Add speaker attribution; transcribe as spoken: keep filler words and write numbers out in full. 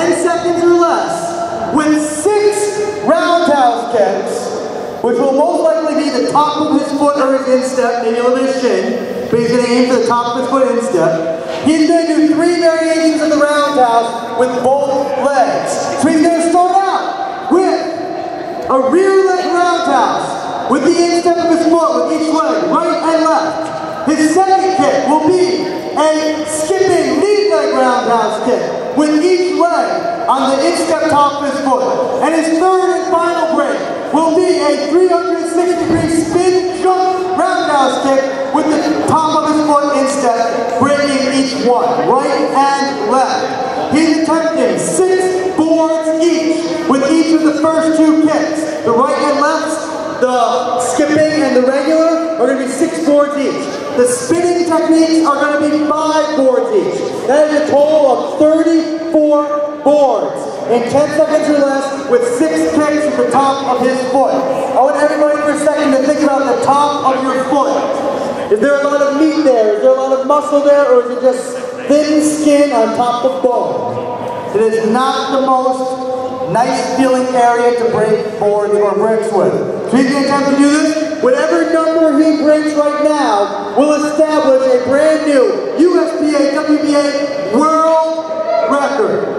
Speaker 1: ten seconds or less with six roundhouse kicks, which will most likely be the top of his foot or his instep, maybe a little bit of shin, but he's going to aim for the top of his foot instep. He's going to do three variations of the roundhouse with both legs. So he's going to start out with a rear leg roundhouse with the instep of his foot with each leg, right and left. His second kick will be a skipping lead leg roundhouse kick with each leg on the instep top of his foot. And his third and final break will be a three hundred sixty degree spin jump roundhouse kick with the top of his foot instep, breaking each one, right and left. He's attempting six boards each with each of the first two kicks. The right and left, the skipping and the regular, are going to be six boards each. The spinning techniques are going to be five boards each. That is a total of thirty-four boards in ten seconds or less with six kicks at the top of his foot. I want everybody for a second to think about the top of your foot. Is there a lot of meat there? Is there a lot of muscle there? Or is it just thin skin on top of bone? It is not the most nice feeling area to break boards or bricks with. So he's going to attempt to do this. Whatever number he breaks right now will establish a brand new U S B A W B A world record.